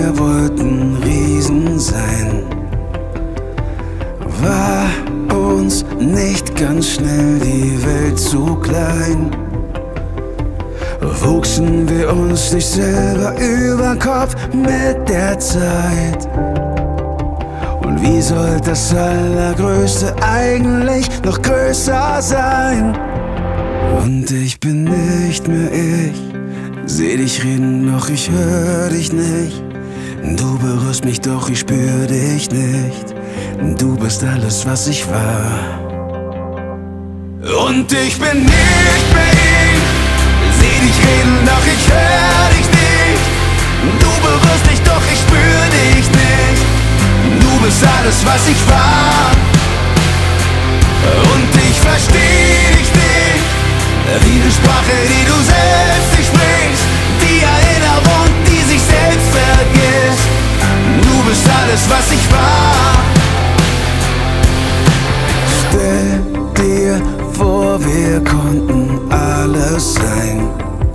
wir wollten Riesen sein. War uns nicht ganz schnell die Welt zu klein? Wuchsen wir uns nicht selber über Kopf mit der Zeit? Und wie soll das Allergrößte eigentlich noch größer sein? Und ich bin nicht mehr ich, seh dich reden, doch ich hör dich nicht. Du berührst mich, doch ich spür dich nicht. Du bist alles, was ich war. Und ich bin nicht mehr ich, seh dich reden, doch ich hör dich nicht. Du berührst mich, doch ich spür dich nicht. Du bist alles, was ich war. Und ich versteh dich nicht, wie die Sprache, die du selbst nicht sprichst. Die Erinnerung, die sich selbst vergisst. Du bist alles, was ich war. Stell dir vor, wir konnten alles sein.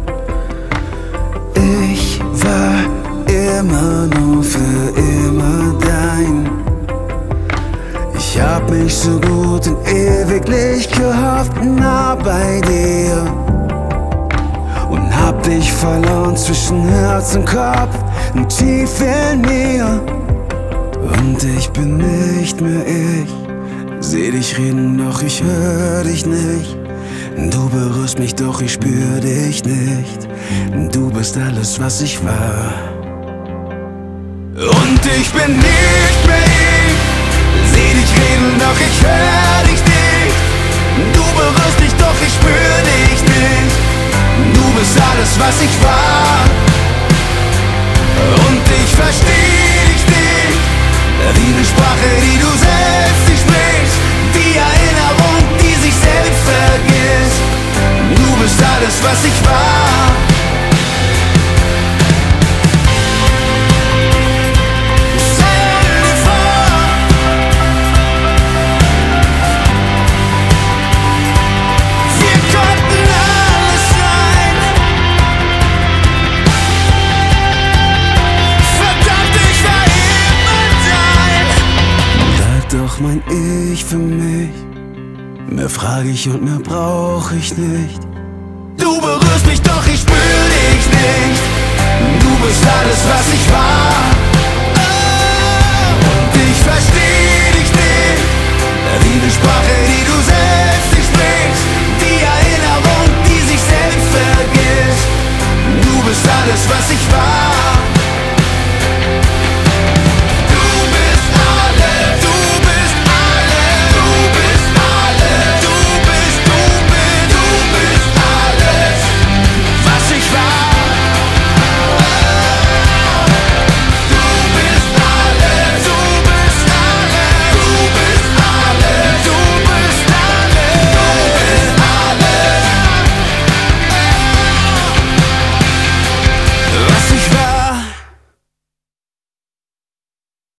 Ich war immer nur für immer dein. Ich hab mich so gut und ewiglich gehofft, nah bei dir. Und hab dich verloren zwischen Herz und Kopf und tief in mir. Und ich bin nicht mehr ich, seh dich reden, doch ich hör dich nicht. Du berührst mich, doch ich spür dich nicht. Du bist alles, was ich war. Und ich bin nicht mehr ich, seh dich reden, doch ich hör dich nicht. Du berührst mich, doch ich spür dich nicht. Du bist alles, was ich war. Und ich versteh dich nicht, wie eine Sprache, die du selbst nicht sprichst. Die Erinnerung, die sich selbst vergisst. Du bist alles, was ich war. Mein Ich für mich, mehr frage ich und mehr brauch ich nicht. Du berührst mich, doch ich spür dich nicht. Du bist alles, was ich war. Und ich versteh dich nicht, wie eine Sprache.